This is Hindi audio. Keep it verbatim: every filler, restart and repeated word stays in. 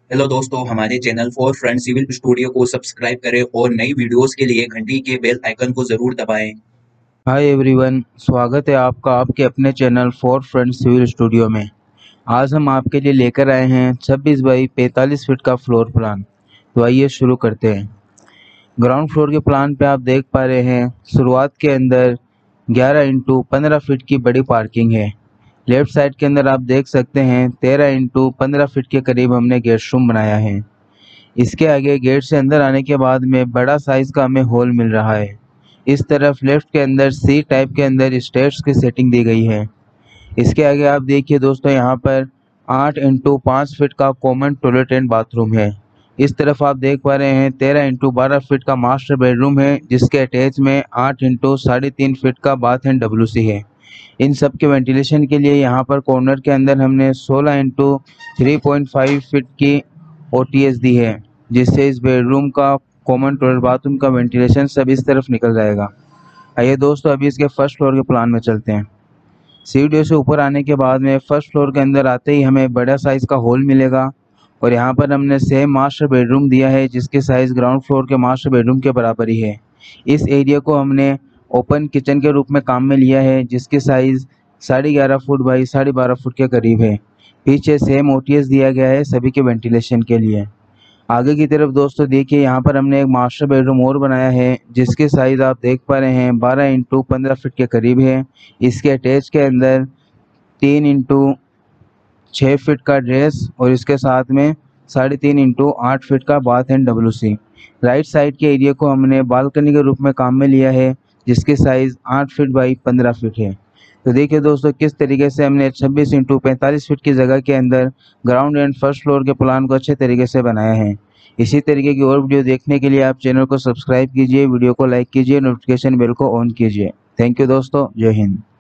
हेलो दोस्तों, हमारे channel Forefront Civil Studio को सब्सक्राइब करें और नई वीडियोस के लिए घंटी के बेल आइकन को जरूर दबाएं। हाय एवरीवन, स्वागत है आपका आपके अपने channel Forefront Civil Studio में। आज हम आपके लिए लेकर आए हैं छब्बीस बाई पैंतालीस फीट का फ्लोर प्लान। तो आइए शुरू करते हैं। ग्राउंड फ्लोर के प्लान पे आप देख पा रहे हैं, शुरुआत के अंदर ग्यारह इंटू पंद्रह फीट की बड़ी पार्किंग है। लेफ्ट साइड के अंदर आप देख सकते हैं तेरह इंटू पंद्रह फीट के करीब हमने गेस्ट रूम बनाया है। इसके आगे गेट से अंदर आने के बाद में बड़ा साइज का हमें हॉल मिल रहा है। इस तरफ लेफ्ट के अंदर सी टाइप के अंदर स्टेयर्स की सेटिंग दी गई है। इसके आगे आप देखिए दोस्तों, यहाँ पर आठ इंटू पाँच फीट का कॉमन टॉयलेट एंड बाथरूम है। इस तरफ आप देख पा रहे हैं तेरह इंटू बारह फीट का मास्टर बेडरूम है, जिसके अटैच में आठ इंटू साढ़े तीन फीट का बाथ एंड डब्ल्यू सी है। इन सब के वेंटिलेशन के लिए यहाँ पर कॉर्नर के अंदर हमने सोलह into three point five feet की ओ टी एस दी है, जिससे इस बेडरूम का कॉमन टॉयलेट बाथरूम का वेंटिलेशन सब इस तरफ निकल जाएगा। आइए दोस्तों, अभी इसके फर्स्ट फ्लोर के प्लान में चलते हैं। सीढ़ियों से ऊपर आने के बाद में फर्स्ट फ्लोर के अंदर आते ही हमें बड़ा साइज़ का हॉल मिलेगा और यहाँ पर हमने सेम मास्टर बेडरूम दिया है, जिसकी साइज़ ग्राउंड फ्लोर के मास्टर बेडरूम के बराबर ही है। इस एरिया को हमने ओपन किचन के रूप में काम में लिया है, जिसकी साइज़ साढ़े ग्यारह फुट बाई साढ़े बारह फुट के करीब है। पीछे सेम ओ टी एस दिया गया है सभी के वेंटिलेशन के लिए। आगे की तरफ दोस्तों देखिए, यहाँ पर हमने एक मास्टर बेडरूम और बनाया है, जिसकी साइज़ आप देख पा रहे हैं बारह इंटू पंद्रह फीट के करीब है। इसके अटैच के अंदर तीन इंटू छः फीट का ड्रेस और इसके साथ में साढ़े तीन इंटू आठ फीट का bath and W C. Right side के एरिया को हमने बालकनी के रूप में काम में लिया है, जिसकी साइज़ आठ फीट बाई पंद्रह फीट है। तो देखिए दोस्तों, किस तरीके से हमने छब्बीस इंटू पैंतालीस फीट की जगह के अंदर ग्राउंड एंड फर्स्ट फ्लोर के प्लान को अच्छे तरीके से बनाया है। इसी तरीके की और वीडियो देखने के लिए आप चैनल को सब्सक्राइब कीजिए, वीडियो को लाइक कीजिए, नोटिफिकेशन बेल को ऑन कीजिए। थैंक यू दोस्तों, जय हिंद।